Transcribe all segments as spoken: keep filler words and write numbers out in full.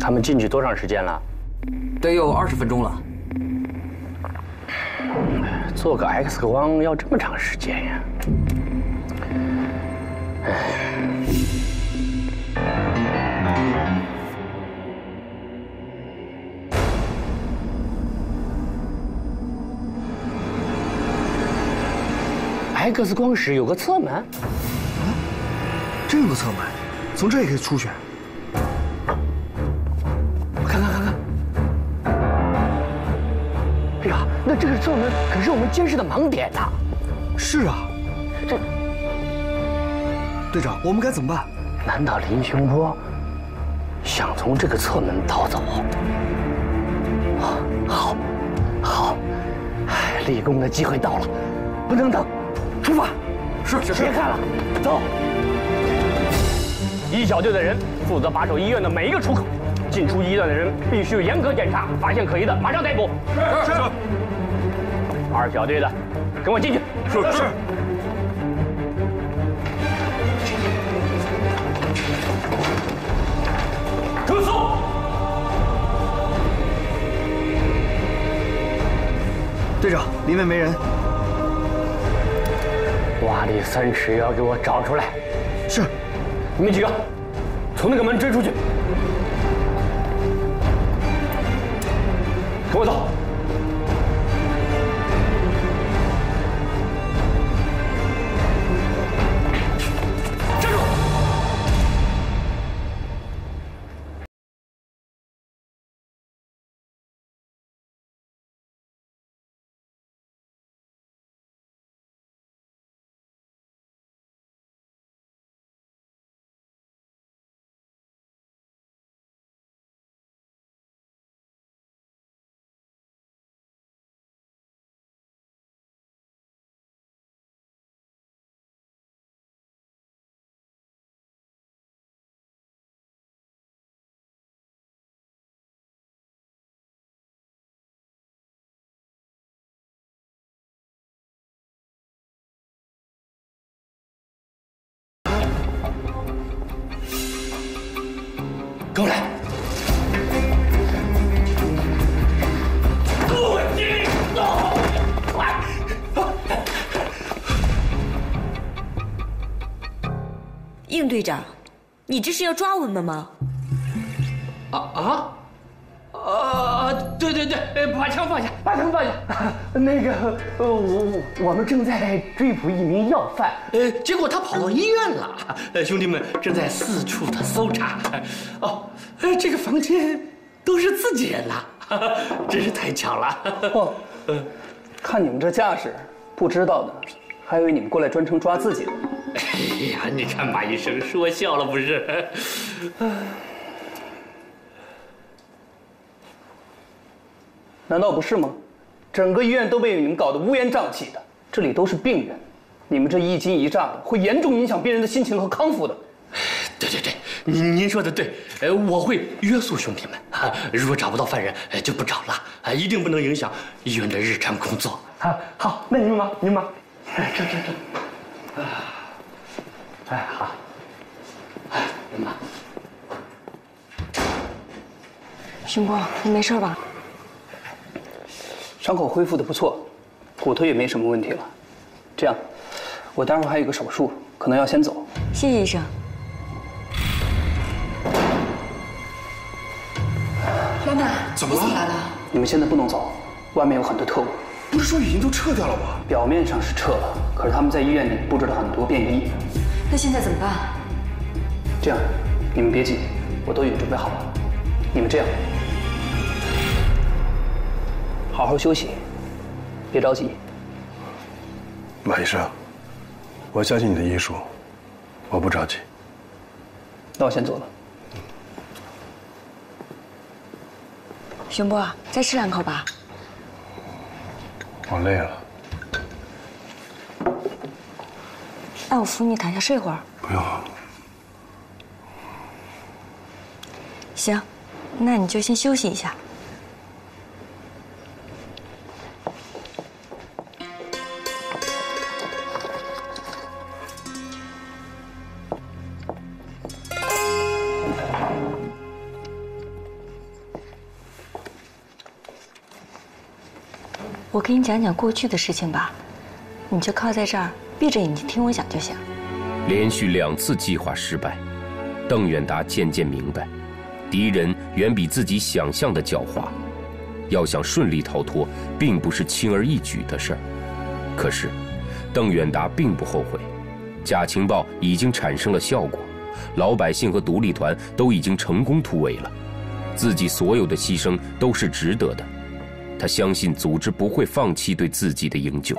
他们进去多长时间了？ 得有二十分钟了。 做个 X 光要这么长时间呀？哎，X 光室有个侧门。啊， 真有个侧门，从这也可以出去。 看看看看。哎呀，那这个侧门可是我们监视的盲点呐！ 是啊， 这队长，我们该怎么办？ 难道林雄波想从这个侧门逃走？好，好，哎，立功的机会到了，不能等，出发！ 是， 别看了，走。一小队的人负责把守医院的每一个出口。 进出医院的人必须严格检查，发现可疑的马上逮捕。 是是。 二小队的，跟我进去。 是是。 住手！ 队长，里面没人。 瓦里三尺要给我找出来。 是。 你们几个，从那个门追出去。 跟我走。站住！跟我来！不许动！快！ 应队长，你这是要抓我们吗？ 啊啊！啊！对对对，把枪放下，把枪放下。那个，呃，我我们正在追捕一名要犯，呃，结果他跑到医院了。呃，兄弟们正在四处的搜查。哦，呃，这个房间都是自己人呐，真是太巧了。 哦，嗯，看你们这架势，不知道的还以为你们过来专程抓自己的。 哎呀，你看马医生说笑了不是？ 难道不是吗？整个医院都被你们搞得乌烟瘴气的，这里都是病人，你们这一惊一乍的，会严重影响病人的心情和康复的。 对对对，您您说的对，呃，我会约束兄弟们啊，如果找不到犯人，就不找了啊，一定不能影响医院的日常工作。啊，好，那你们忙，你们忙，这这这，啊，哎好，哎，你们忙。 雄波，你没事吧？ 伤口恢复的不错，骨头也没什么问题了。这样，我待会儿还有个手术，可能要先走。 谢谢医生。老板， 怎么了？ 来了。 你们现在不能走，外面有很多特务。 不是说已经都撤掉了吗？ 表面上是撤了，可是他们在医院里布置了很多便衣。 那现在怎么办？ 这样，你们别急，我都已经准备好了。你们这样。 好好休息，别着急。 马医生，我相信你的医术，我不着急。 那我先走了。 雄波，再吃两口吧。 我累了。 那我扶你躺下睡会儿。 不用。 行，那你就先休息一下。 我给你讲讲过去的事情吧，你就靠在这儿闭着眼睛听我讲就行。 连续两次计划失败，邓远达渐渐明白，敌人远比自己想象的狡猾，要想顺利逃脱，并不是轻而易举的事儿。可是，邓远达并不后悔，假情报已经产生了效果，老百姓和独立团都已经成功突围了，自己所有的牺牲都是值得的。他相信组织不会放弃对自己的营救。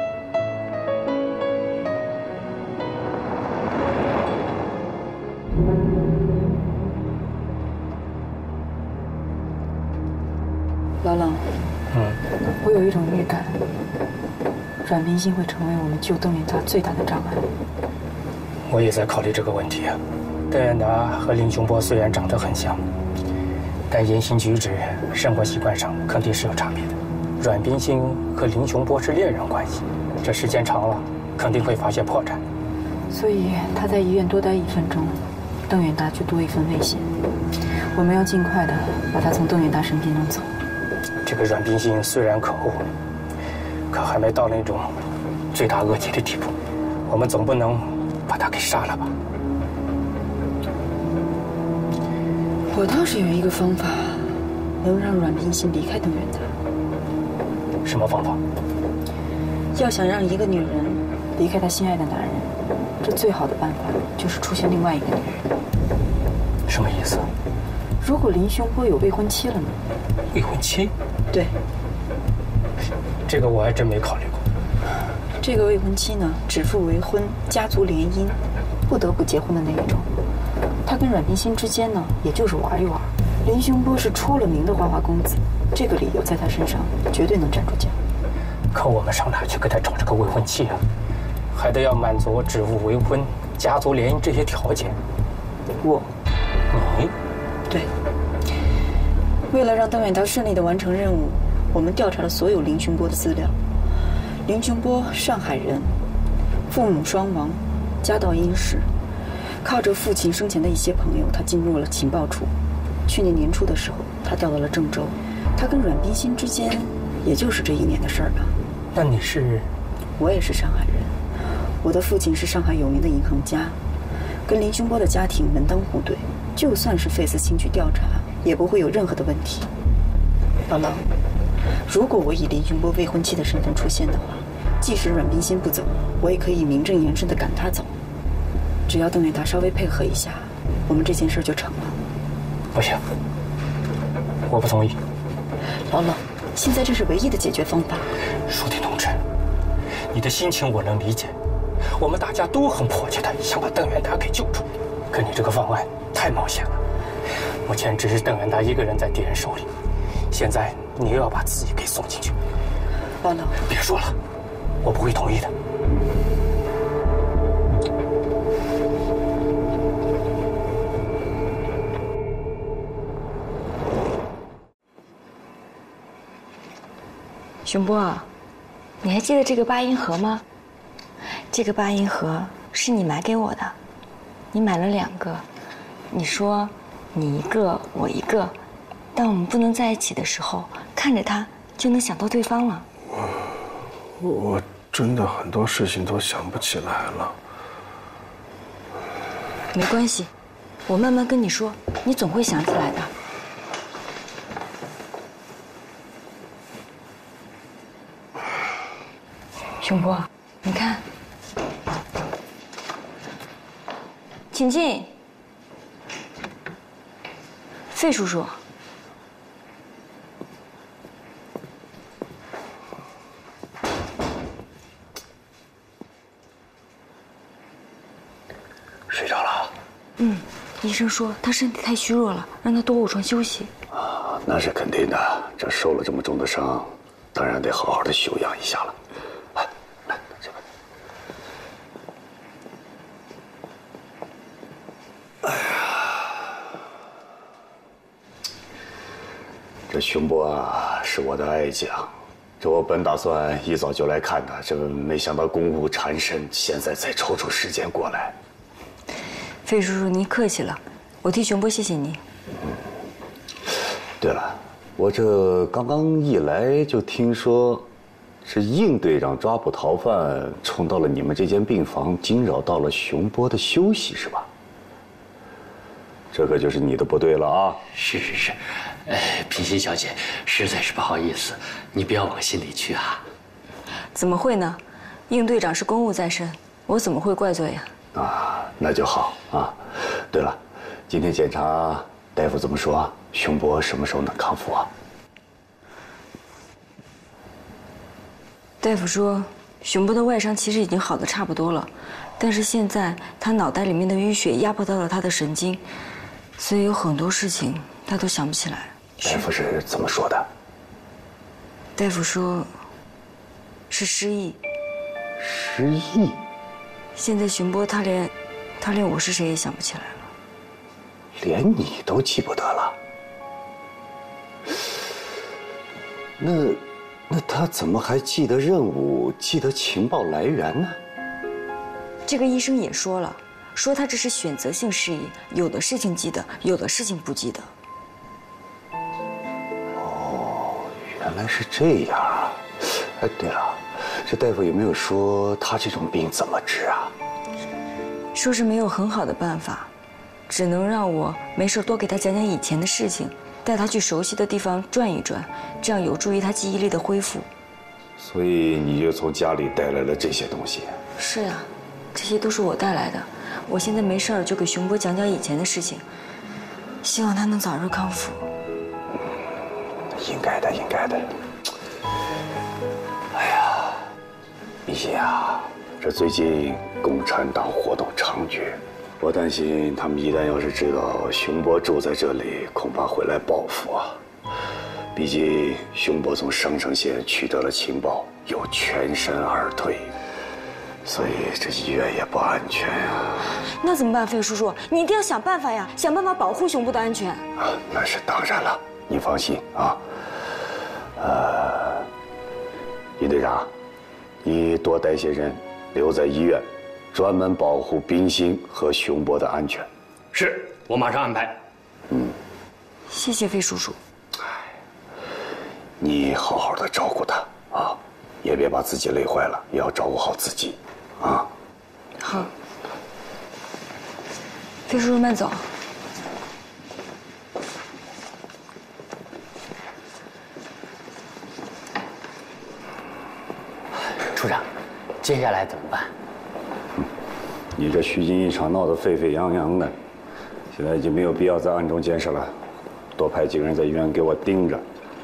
老冷，嗯，我有一种预感，阮冰心会成为我们救邓远达最大的障碍。 我也在考虑这个问题啊。邓远达和林雄波虽然长得很像，但言行举止、生活习惯上肯定是有差别的。阮冰心和林雄波是恋人关系，这时间长了，肯定会发现破绽。 所以他在医院多待一分钟，邓远达就多一分危险。我们要尽快的把他从邓远达身边弄走。 这个阮冰心虽然可恶，可还没到那种罪大恶极的地步。我们总不能把他给杀了吧？ 我倒是有一个方法，能让阮冰心离开邓远达。 什么方法？ 要想让一个女人离开她心爱的男人，这最好的办法就是出现另外一个女人。 什么意思？ 如果林雄波有未婚妻了呢？ 未婚妻？ 对。 这个我还真没考虑过。 这个未婚妻呢，指腹为婚，家族联姻，不得不结婚的那一种。他跟阮冰心之间呢，也就是玩一玩。林雄波是出了名的花花公子，这个理由在他身上绝对能站住脚。 可我们上哪去给他找这个未婚妻啊？还得要满足指腹为婚、家族联姻这些条件。 我， 你， 对。为了让邓远达顺利地完成任务，我们调查了所有林雄波的资料。林雄波，上海人，父母双亡，家道殷实。靠着父亲生前的一些朋友，他进入了情报处。去年年初的时候，他调到了郑州。他跟阮冰心之间，也就是这一年的事儿吧。 那你是？ 我也是上海人。我的父亲是上海有名的银行家，跟林雄波的家庭门当户对。就算是费斯清去调查，也不会有任何的问题。老老，如果我以林雄波未婚妻的身份出现的话，即使阮冰心不走，我也可以名正言顺地赶她走。只要邓远达稍微配合一下，我们这件事就成了。 不行，我不同意。 老老，现在这是唯一的解决方法。 舒婷同志，你的心情我能理解，我们大家都很迫切的想把邓远达给救出来。可你这个方案太冒险了，目前只是邓远达一个人在敌人手里，现在你又要把自己给送进去。 老老， 别说了，我不会同意的。 雄波，你还记得这个八音盒吗？这个八音盒是你买给我的，你买了两个，你说你一个我一个，当我们不能在一起的时候，看着它就能想到对方了。 我我真的很多事情都想不起来了。 没关系，我慢慢跟你说，你总会想起来的。雄波，你看，请进。费叔叔， 睡着了？ 嗯，医生说他身体太虚弱了，让他多卧床休息。 啊，那是肯定的。这受了这么重的伤，当然得好好的休养一下了。来，来，这边。哎呀，这雄波啊，是我的爱将。这我本打算一早就来看他，这没想到公务缠身，现在才抽出时间过来。 费叔叔，您客气了，我替雄波谢谢您。 嗯。对了，我这刚刚一来就听说是应队长抓捕逃犯，冲到了你们这间病房，惊扰到了熊波的休息，是吧？这可就是你的不对了啊！ 是是是，呃，品心小姐，实在是不好意思，你不要往心里去啊。 怎么会呢？应队长是公务在身，我怎么会怪罪呀？ 啊，那就好啊。对了，今天检查大夫怎么说？熊波什么时候能康复啊？ 大夫说，熊波的外伤其实已经好的差不多了，但是现在他脑袋里面的淤血压迫到了他的神经，所以有很多事情他都想不起来。 大夫是怎么说的？ 大夫说，是失忆。 失忆？ 现在熊波他连，他连我是谁也想不起来了。 连你都记不得了？那……那他怎么还记得任务，记得情报来源呢？ 这个医生也说了，说他这是选择性失忆，有的事情记得，有的事情不记得。 哦，原来是这样啊！哎，对了，这大夫有没有说他这种病怎么治啊？ 说是没有很好的办法，只能让我没事多给他讲讲以前的事情。带他去熟悉的地方转一转，这样有助于他记忆力的恢复。 所以你就从家里带来了这些东西？ 是啊，这些都是我带来的。我现在没事儿就给熊波讲讲以前的事情，希望他能早日康复。 应该的，应该的。哎呀，李希啊，这最近共产党活动猖獗。我担心他们一旦要是知道熊波住在这里，恐怕会来报复啊。毕竟熊波从商城县取得了情报，有全身而退，所以这医院也不安全啊。 那怎么办，费叔叔？你一定要想办法呀，想办法保护熊波的安全。 啊，那是当然了，你放心啊。呃，尹队长，你多带些人留在医院。专门保护冰心和熊波的安全。 是，我马上安排。 嗯， 谢谢费叔叔。 哎，你好好的照顾他啊，也别把自己累坏了，也要照顾好自己，啊。 好。费叔叔慢走。 处长，接下来怎么办？ 你这虚惊一场闹得沸沸扬扬的，现在已经没有必要再暗中监视了，多派几个人在医院给我盯着。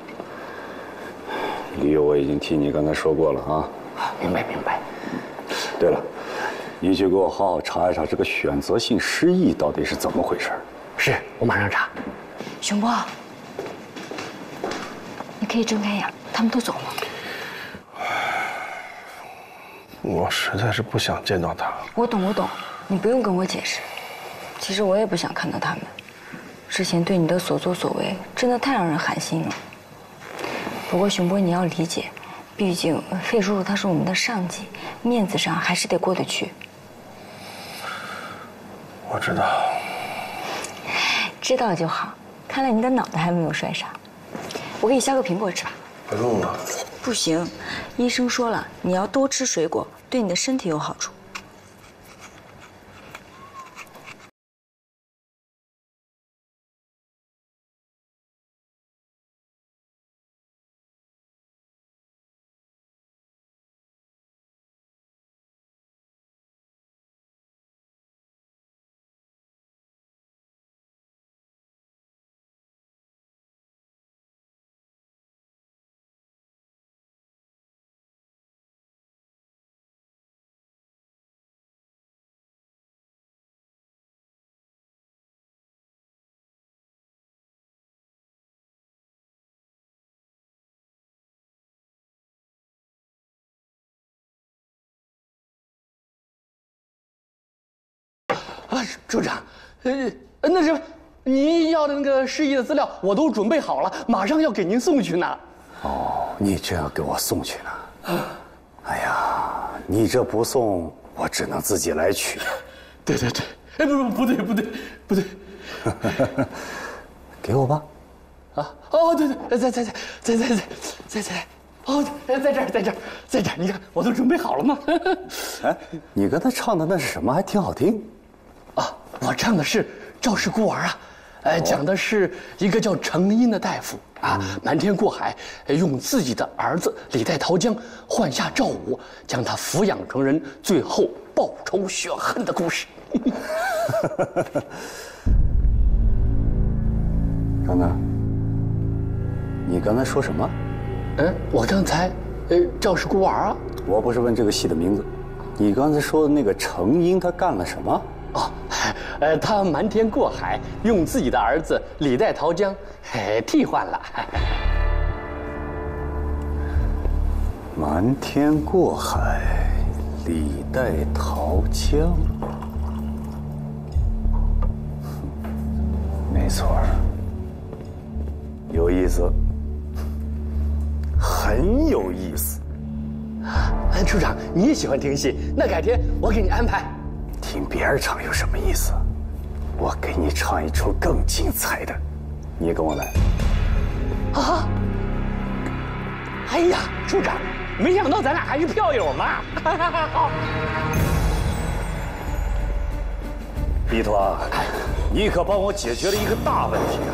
理由我已经替你刚才说过了啊。 明白明白。 对了，你去给我好好查一查这个选择性失忆到底是怎么回事。 是，我马上查。 熊波，你可以睁开眼，他们都走了。 我实在是不想见到他。 我懂，我懂，你不用跟我解释。其实我也不想看到他们。之前对你的所作所为，真的太让人寒心了。不过熊波，你要理解，毕竟费叔叔他是我们的上级，面子上还是得过得去。 我知道。 知道就好。看来你的脑袋还没有摔傻。我给你削个苹果吃吧。 不用了。 不行，医生说了，你要多吃水果，对你的身体有好处。 啊，处长，呃，那是您要的那个失忆的资料，我都准备好了，马上要给您送去呢。 哦，你这要给我送去呢？哎呀，你这不送，我只能自己来取。 对对对，哎，不不不对不对不对， 给我吧。 啊哦对对，再再再再再再再再。 哦，在这儿，在这儿，在这儿，你看我都准备好了吗？ 哎，你刚才唱的那是什么？还挺好听。 啊，我唱的是《赵氏孤儿》啊，呃，讲的是一个叫程婴的大夫啊，瞒天过海，用自己的儿子李代桃僵换下赵武，将他抚养成人，最后报仇雪恨的故事。 等等，你刚才说什么？ 嗯，我刚才，呃，赵氏孤儿啊。 我不是问这个戏的名字，你刚才说的那个程婴他干了什么？ 哦，呃，他瞒天过海，用自己的儿子李代桃僵，哎，替换了。 瞒天过海，李代桃僵。没错儿，有意思，很有意思。 哎，处长，你也喜欢听戏，那改天我给你安排。 听别人唱有什么意思？我给你唱一出更精彩的，你也跟我来。 啊！哎呀，处长，没想到咱俩还是票友嘛！好。 毕团，你可帮我解决了一个大问题啊！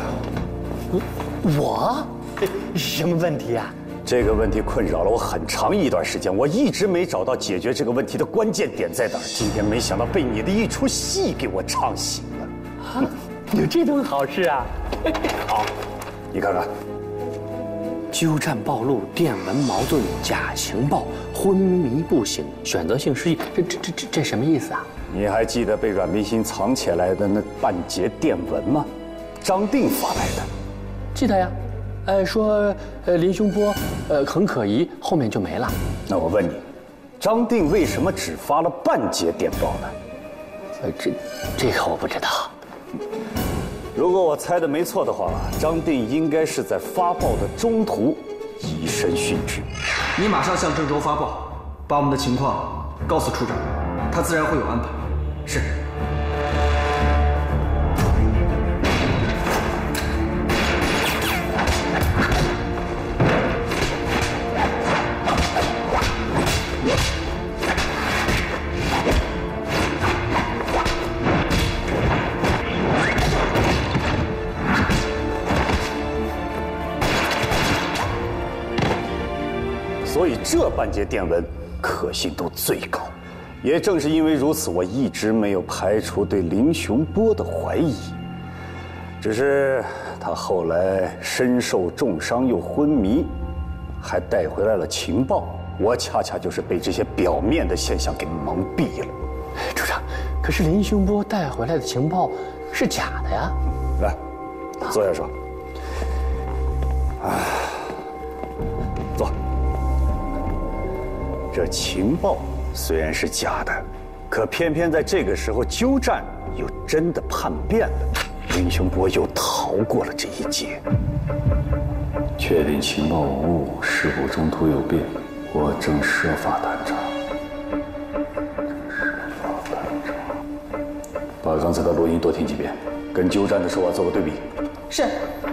我？什么问题啊？ 这个问题困扰了我很长一段时间，我一直没找到解决这个问题的关键点在哪儿。今天没想到被你的一出戏给我唱醒了。 啊，有这种好事啊！ 好，你看看。 鸠占暴露，电文矛盾，假情报，昏迷不醒，选择性失忆，这这这这这什么意思啊？ 你还记得被阮明星藏起来的那半截电文吗？张定发来的。 记得呀。哎，说呃林兄波呃很可疑，后面就没了。 那我问你，张定为什么只发了半截电报呢？ 呃，这这个我不知道。 如果我猜的没错的话，张定应该是在发报的中途以身殉职。 你马上向郑州发报，把我们的情况告诉处长，他自然会有安排。是。 所以这半截电文可信度最高，也正是因为如此，我一直没有排除对林雄波的怀疑。只是他后来身受重伤又昏迷，还带回来了情报，我恰恰就是被这些表面的现象给蒙蔽了。 处长，可是林雄波带回来的情报是假的呀！ 来，坐下说。啊，坐。这情报虽然是假的，可偏偏在这个时候，鸠占又真的叛变了，林雄波又逃过了这一劫。 确定情报无误，事故中途有变，我正设法探查。把刚才的录音多听几遍，跟鸠占的说话做个对比。 是。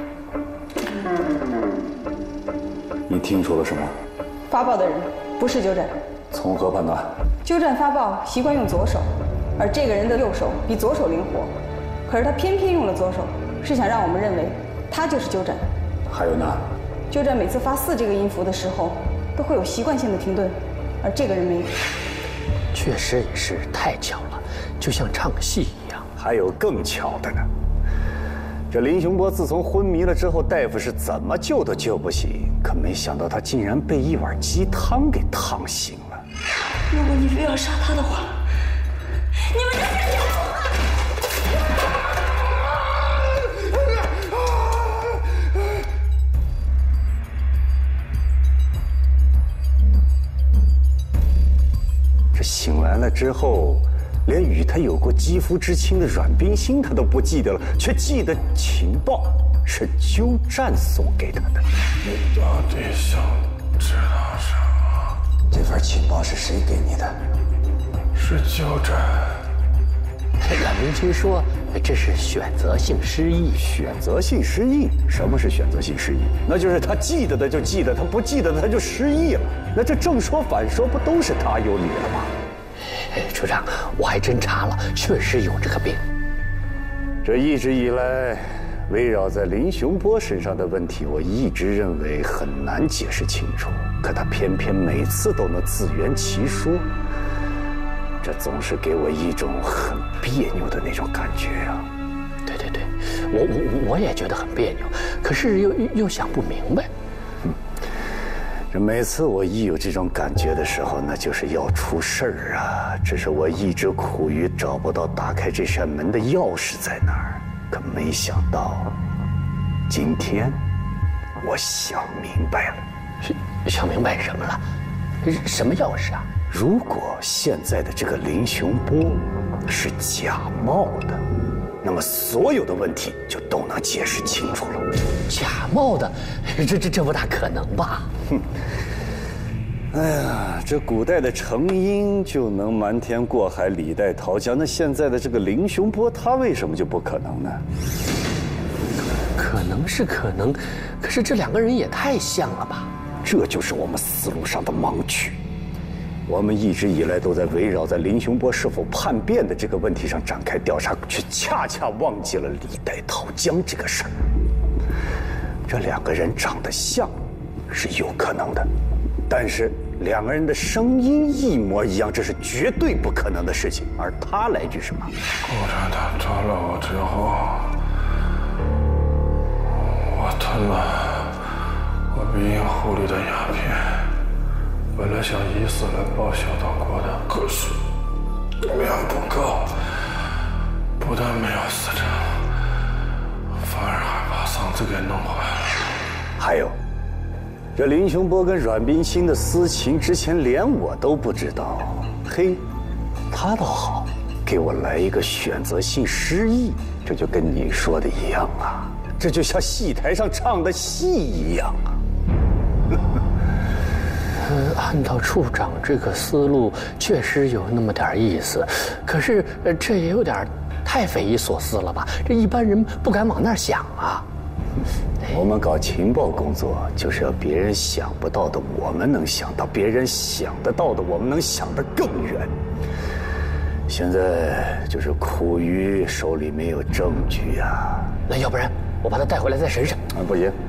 你听出了什么？ 发报的人不是鸠占。 从何判断？ 鸠占发报习惯用左手，而这个人的右手比左手灵活，可是他偏偏用了左手，是想让我们认为他就是鸠占。 还有呢？ 鸠占每次发四这个音符的时候，都会有习惯性的停顿，而这个人没有。 确实也是太巧了，就像唱戏一样。 还有更巧的呢。这林雄波自从昏迷了之后，大夫是怎么救都救不醒，可没想到他竟然被一碗鸡汤给烫醒了。 如果你非要杀他的话，你们就别想我了。 这醒来了之后，连与他有过肌肤之亲的阮冰心他都不记得了，却记得情报是鸠占送给他的。 你到底想知道什么？ 这份情报是谁给你的？ 是鸠占。 阮明清说， 这是选择性失忆。 选择性失忆？什么是选择性失忆？那就是他记得的就记得，他不记得的他就失忆了。那这正说反说，不都是他有理了吗？ 处长，我还真查了，确实有这个病。 这一直以来，围绕在林雄波身上的问题，我一直认为很难解释清楚，可他偏偏每次都能自圆其说。这总是给我一种很别扭的那种感觉啊！ 对对对，我我我也觉得很别扭，可是又又想不明白。 嗯，这每次我一有这种感觉的时候，那就是要出事儿啊！只是我一直苦于找不到打开这扇门的钥匙在哪儿，可没想到，今天我想明白了。 想明白什么了？什么钥匙啊？ 如果现在的这个林雄波是假冒的，那么所有的问题就都能解释清楚了。 假冒的，这这这不大可能吧？ 哼！哎呀，这古代的程婴就能瞒天过海、李代桃僵，那现在的这个林雄波，他为什么就不可能呢？ 可能是可能，可是这两个人也太像了吧？ 这就是我们思路上的盲区。我们一直以来都在围绕在林雄波是否叛变的这个问题上展开调查，却恰恰忘记了李代桃僵这个事儿。这两个人长得像，是有可能的，但是两个人的声音一模一样，这是绝对不可能的事情。而他来自什么？ 共产党抓了我之后，我吞了我鼻咽壶里的鸦片。本来想以死来报效到国的，可是量不够，不但没有死成，反而还把嗓子给弄坏了。 还有，这林雄波跟阮冰清的私情，之前连我都不知道。嘿，他倒好，给我来一个选择性失忆，这就跟你说的一样啊，这就像戏台上唱的戏一样啊。 呃，按照处长这个思路，确实有那么点意思，可是呃，这也有点太匪夷所思了吧？这一般人不敢往那儿想啊。 我们搞情报工作，就是要别人想不到的我们能想到，别人想得到的我们能想得更远。现在就是苦于手里没有证据啊。 那要不然我把他带回来再审审？ 啊，不行。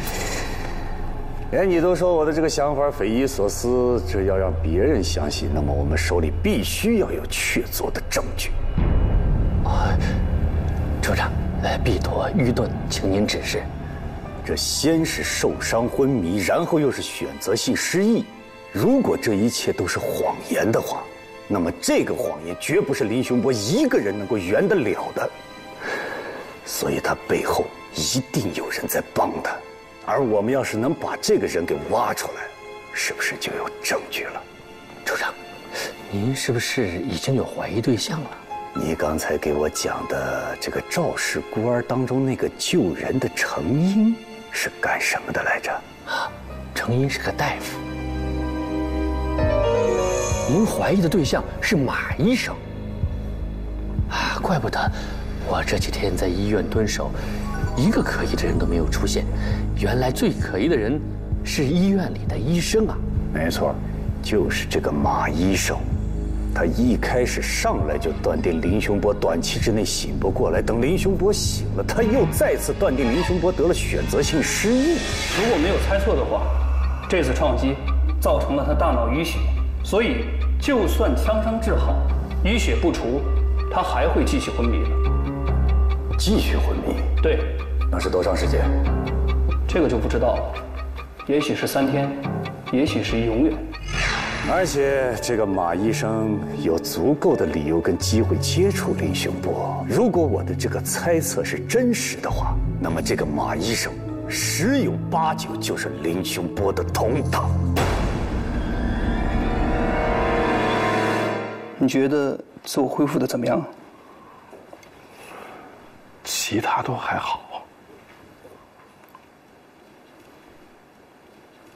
连你都说我的这个想法匪夷所思，这要让别人相信，那么我们手里必须要有确凿的证据。 啊，处长，呃，必托愚钝，请您指示。 这先是受伤昏迷，然后又是选择性失忆。如果这一切都是谎言的话，那么这个谎言绝不是林雄波一个人能够圆得了的。所以他背后一定有人在帮他。而我们要是能把这个人给挖出来，是不是就有证据了？ 处长，您是不是已经有怀疑对象了？ 你刚才给我讲的这个赵氏孤儿当中那个救人的程婴是干什么的来着？ 啊，程婴是个大夫。您怀疑的对象是马医生。啊，怪不得我这几天在医院蹲守。一个可疑的人都没有出现，原来最可疑的人是医院里的医生啊！ 没错，就是这个马医生，他一开始上来就断定林雄波短期之内醒不过来，等林雄波醒了，他又再次断定林雄波得了选择性失忆。 如果没有猜错的话，这次撞击造成了他大脑淤血，所以就算枪伤治好，淤血不除，他还会继续昏迷的。 继续昏迷？ 对。 那是多长时间？ 这个就不知道了，也许是三天，也许是永远。 而且这个马医生有足够的理由跟机会接触林雄波。如果我的这个猜测是真实的话，那么这个马医生十有八九就是林雄波的同党。 你觉得自我恢复的怎么样？ 其他都还好。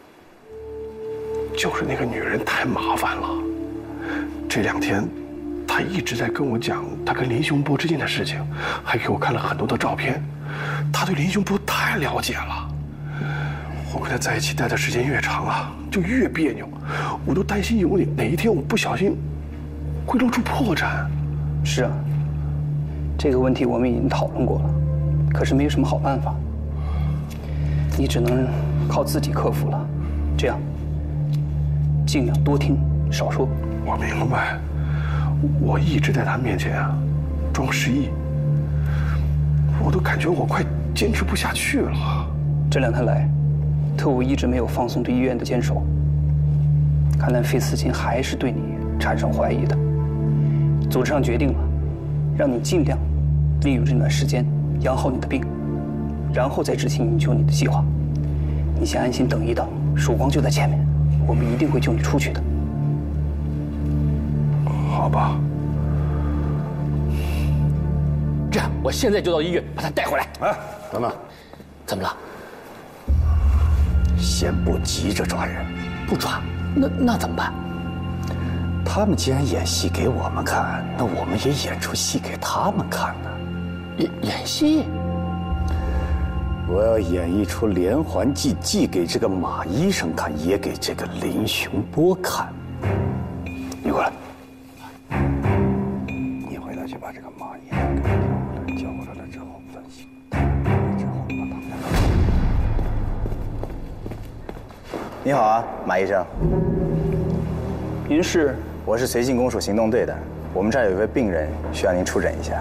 就是那个女人太麻烦了，这两天她他一直在跟我讲他跟林雄波之间的事情，还给我看了很多的照片。他对林雄波太了解了。我跟他在一起待的时间越长啊，就越别扭。我都担心有哪哪一天我不小心会露出破绽。 是啊，这个问题我们已经讨论过了，可是没有什么好办法。你只能靠自己克服了。这样，尽量多听少说。 我明白。我一直在他面前啊装失忆，我都感觉我快坚持不下去了。 这两天来，特务一直没有放松对医院的坚守，看来费思琴还是对你产生怀疑的。组织上决定了，让你尽量利用这段时间养好你的病，然后再执行营救你的计划。你先安心等一等，曙光就在前面，我们一定会救你出去的。 好吧。 这样，我现在就到医院把他带回来。 哎，等等， 怎么了？ 先不急着抓人， 不抓，那那怎么办？ 他们既然演戏给我们看，那我们也演出戏给他们看呢。 演演戏？ 我要演一出连环计，既给这个马医生看，也给这个林雄波看。你过来，你回来去把这个马医生给我叫过来，叫过来了之后分析，之后把他们两个。 你好啊，马医生。 您是？ 我是绥靖公署行动队的，我们这儿有一位病人需要您出诊一下。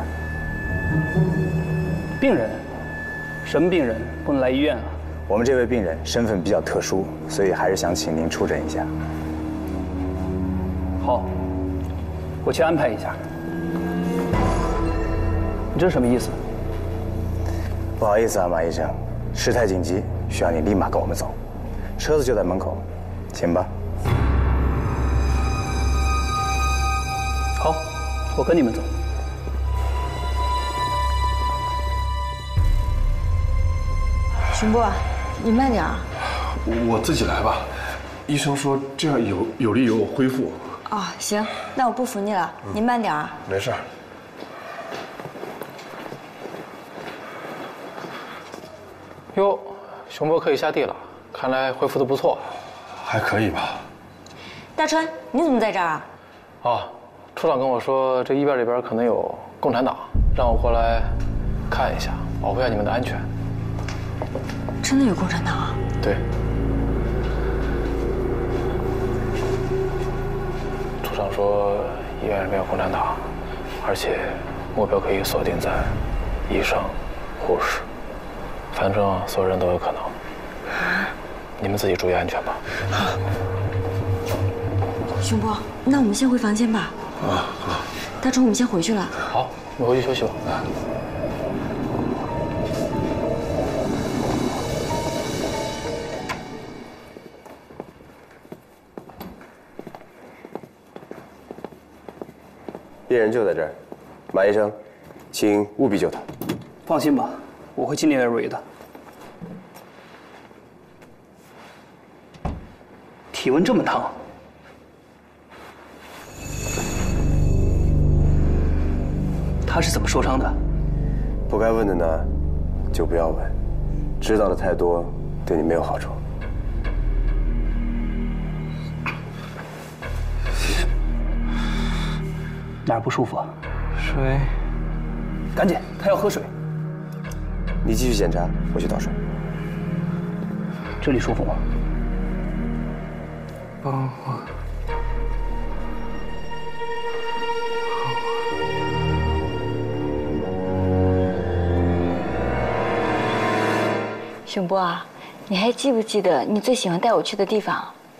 病人？什么病人？不能来医院啊？ 我们这位病人身份比较特殊，所以还是想请您出诊一下。 好，我去安排一下。你这是什么意思？ 不好意思啊，马医生，事态紧急，需要你立马跟我们走。车子就在门口，请吧。 好，我跟你们走。 雄波，你慢点啊。 我自己来吧，医生说这样有有利于我恢复。 哦，行，那我不服你了，嗯、你慢点啊。 没事。 哟，雄波可以下地了，看来恢复的不错。 还可以吧。 大川，你怎么在这儿啊？ 啊，处长跟我说这医院里边可能有共产党，让我过来看一下，保护一下你们的安全。 真的有共产党啊？ 对。处长说医院里面有共产党，而且目标可以锁定在医生、护士，反正所有人都有可能。你们自己注意安全吧。 雄波，那我们先回房间吧。 啊，好。 大川，我们先回去了。 好，你回去休息吧。啊。 病人就在这儿，马医生，请务必救他。 放心吧，我会尽力而为的。体温这么烫，他是怎么受伤的？ 不该问的呢，就不要问，知道的太多，对你没有好处。 哪儿不舒服啊？ 水。 赶紧，他要喝水。 你继续检查，我去倒水。 这里舒服吗？ 帮我。 雄波啊，你还记不记得你最喜欢带我去的地方？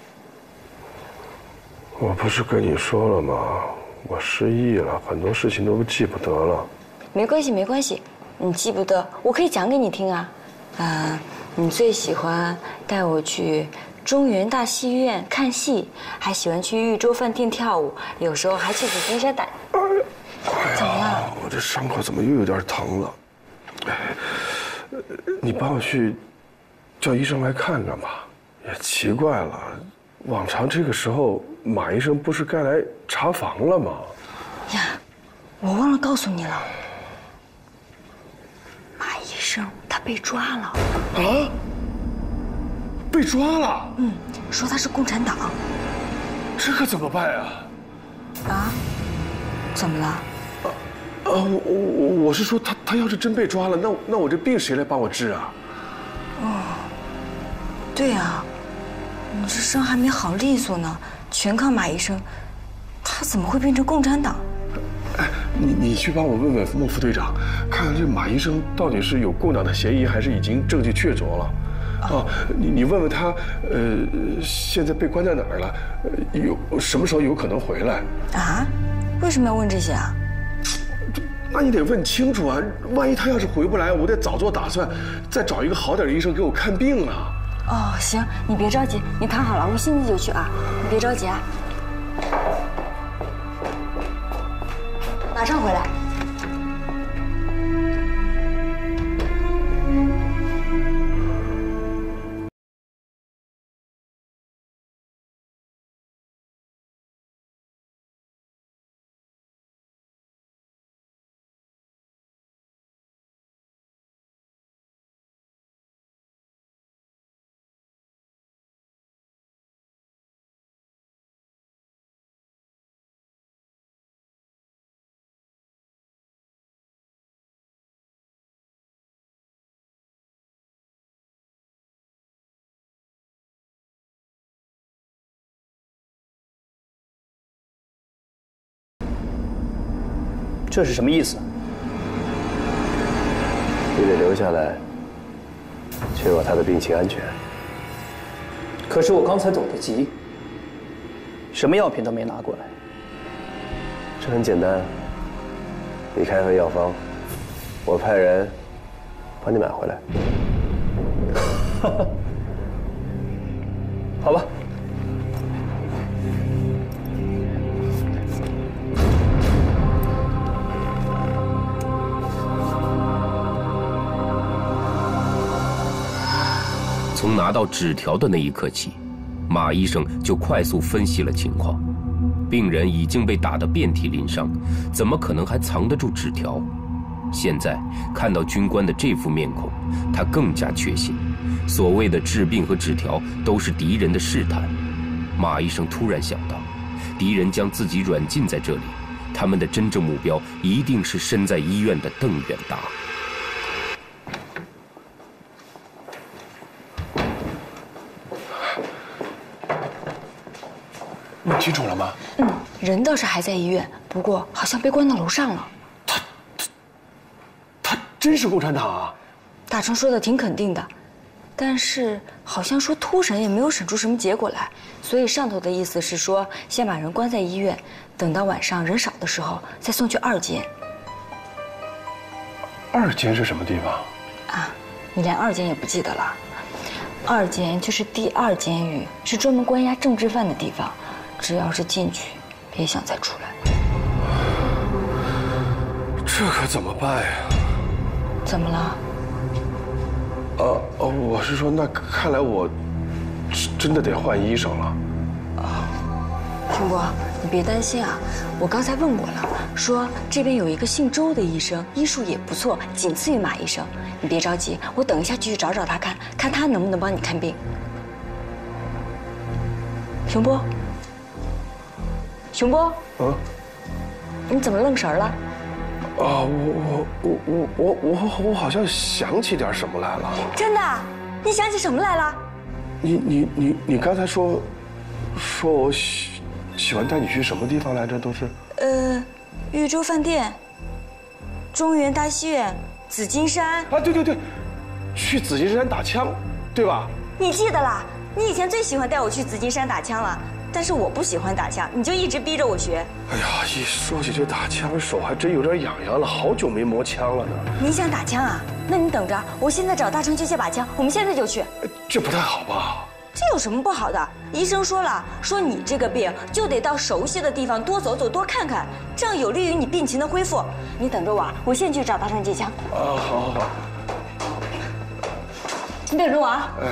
我不是跟你说了吗？我失忆了，很多事情都记不得了。 没关系，没关系，你记不得，我可以讲给你听啊。呃，你最喜欢带我去中原大戏院看戏，还喜欢去豫州饭店跳舞，有时候还去紫金山打。 哎呀， 怎么了？ 我这伤口怎么又有点疼了？哎，你帮我去叫医生来看看吧。也奇怪了，往常这个时候马医生不是该来查房了吗？ 呀， 我忘了告诉你了，马医生他被抓了。 啊？被抓了？ 嗯，说他是共产党。 这可怎么办呀？ 啊？怎么了？ 啊，我我我是说，他他要是真被抓了，那那我这病谁来帮我治啊？ 哦，对啊，你这伤还没好利索呢，全靠马医生，他怎么会变成共产党？ 哎，你你去帮我问问孟副队长，看看这马医生到底是有共党的嫌疑，还是已经证据确凿了？啊，你你问问他，呃，现在被关在哪儿了？有什么时候有可能回来？ 啊？为什么要问这些啊？ 那你得问清楚啊！万一他要是回不来，我得早做打算，再找一个好点的医生给我看病啊！ 哦，行，你别着急，你躺好了，我现在就去啊！你别着急啊，马上回来。 这是什么意思？ 你得留下来，确保他的病情安全。 可是我刚才走得急，什么药品都没拿过来。 这很简单，你开份药方，我派人帮你买回来。 好吧。 从拿到纸条的那一刻起，马医生就快速分析了情况。病人已经被打得遍体鳞伤，怎么可能还藏得住纸条？现在看到军官的这副面孔，他更加确信，所谓的治病和纸条都是敌人的试探。马医生突然想到，敌人将自己软禁在这里，他们的真正目标一定是身在医院的邓远达。 问清楚了吗？ 嗯，人倒是还在医院，不过好像被关到楼上了。 他他他真是共产党啊？ 大成说的挺肯定的，但是好像说突审也没有审出什么结果来，所以上头的意思是说，先把人关在医院，等到晚上人少的时候再送去二监。 二监是什么地方？ 啊，你连二监也不记得了？二监就是第二监狱，是专门关押政治犯的地方。只要是进去，别想再出来。 这可怎么办呀？ 怎么了？ 呃呃，我是说，那看来我真的得换医生了。 啊，雄博，你别担心啊，我刚才问过了，说这边有一个姓周的医生，医术也不错，仅次于马医生。你别着急，我等一下就去找找他看，看他能不能帮你看病。雄波。雄波， 嗯， 你怎么愣神了？ 啊，我我我我我我我好像想起点什么来了。 真的？你想起什么来了？ 你你你你刚才说，说我喜喜欢带你去什么地方来着？都是呃，豫州饭店、中原大戏院、紫金山。 啊，对对对，去紫金山打枪，对吧？ 你记得啦？你以前最喜欢带我去紫金山打枪了。但是我不喜欢打枪，你就一直逼着我学。 哎呀，一说起这打枪，手还真有点痒痒了，好久没磨枪了呢。 你想打枪啊？那你等着，我现在找大成去借把枪，我们现在就去。 这不太好吧？ 这有什么不好的？医生说了，说你这个病就得到熟悉的地方多走走，多看看，这样有利于你病情的恢复。你等着我，我现在去找大成借枪。 啊，好好好。 你等着我啊。 哎。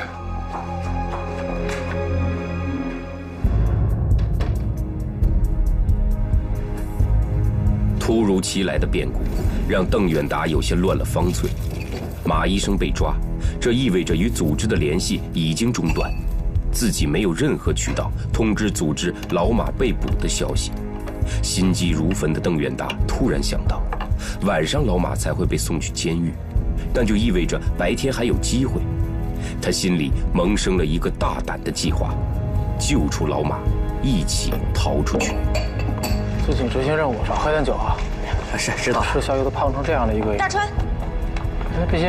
突突如其来的变故让邓远达有些乱了方寸。马医生被抓，这意味着与组织的联系已经中断，自己没有任何渠道通知组织老马被捕的消息。心急如焚的邓远达突然想到，晚上老马才会被送去监狱，但就意味着白天还有机会。他心里萌生了一个大胆的计划，救出老马，一起逃出去。 最近执行任务少喝点酒啊。 是，知道。 吃宵夜都胖成这样的一个。 大川， 哎，别急。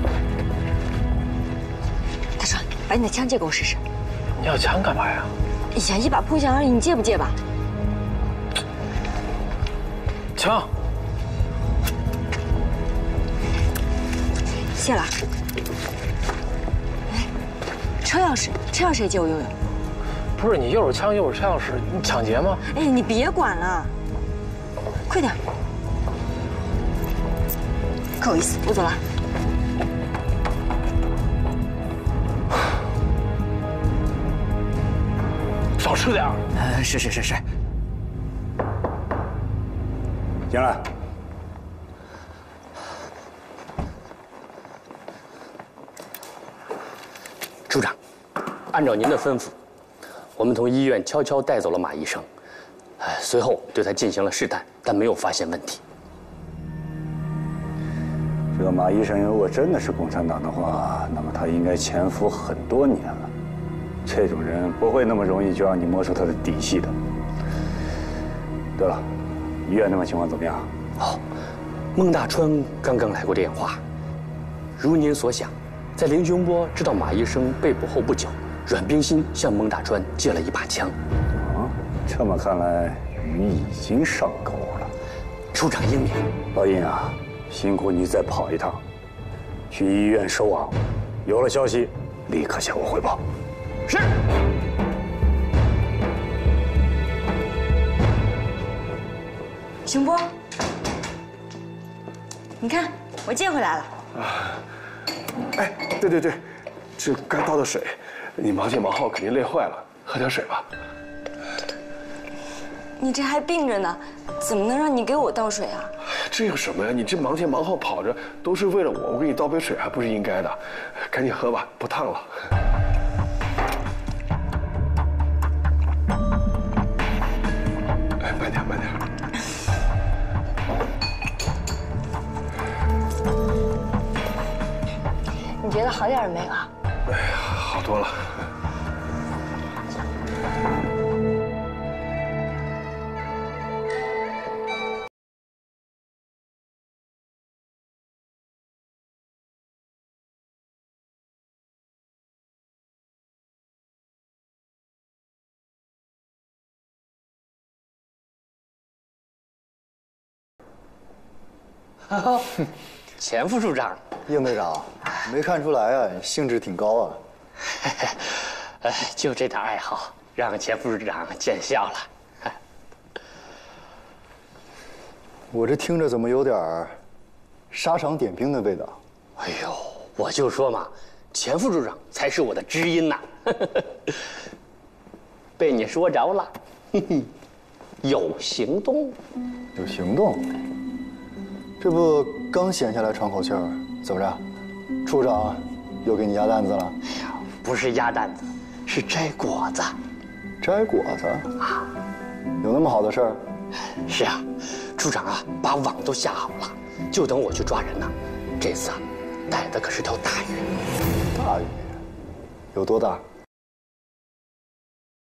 大川，把你的枪借给我试试。 你要枪干嘛呀？ 哎呀，一把破枪而已，你借不借吧？ 枪。 谢了。哎，车钥匙，车钥匙也借我用用。 不是你又是枪又是车钥匙，你抢劫吗？ 哎，你别管了，快点。不好意思，我走了。 少吃点儿。 呃，是是是是。 进来。 处长，按照您的吩咐，我们从医院悄悄带走了马医生，哎，随后对他进行了试探，但没有发现问题。 这个马医生如果真的是共产党的话，那么他应该潜伏很多年了。这种人不会那么容易就让你摸出他的底细的。对了，医院那边情况怎么样？ 哦，孟大川刚刚来过电话。如您所想，在林雄波知道马医生被捕后不久，阮冰心向孟大川借了一把枪。 啊，这么看来，鱼已经上钩了。 处长英明。 老尹啊，辛苦你再跑一趟，去医院收网，有了消息立刻向我汇报。 是。 雄波，你看我借回来了。 啊，哎，对对对，这该倒的水，你忙前忙后肯定累坏了，喝点水吧。 你这还病着呢，怎么能让你给我倒水啊？ 哎呀，这有什么呀？你这忙前忙后跑着，都是为了我，我给你倒杯水还不是应该的？赶紧喝吧，不烫了。哎，慢点，慢点。 你觉得好点没有啊？ 哎呀，好多了。 钱副处长， 应队长，没看出来啊，兴致挺高啊。 哎，就这点爱好，让钱副处长见笑了。 我这听着怎么有点沙场点兵的味道？ 哎呦，我就说嘛，钱副处长才是我的知音呐。被你说着了，有行动， 有行动。这不刚闲下来喘口气儿，怎么着？处长又给你压担子了？ 哎呀，不是压担子，是摘果子。 摘果子啊？有那么好的事儿？ 是啊，处长啊，把网都下好了，就等我去抓人呢。这次啊，逮的可是条大鱼。 大鱼？有多大？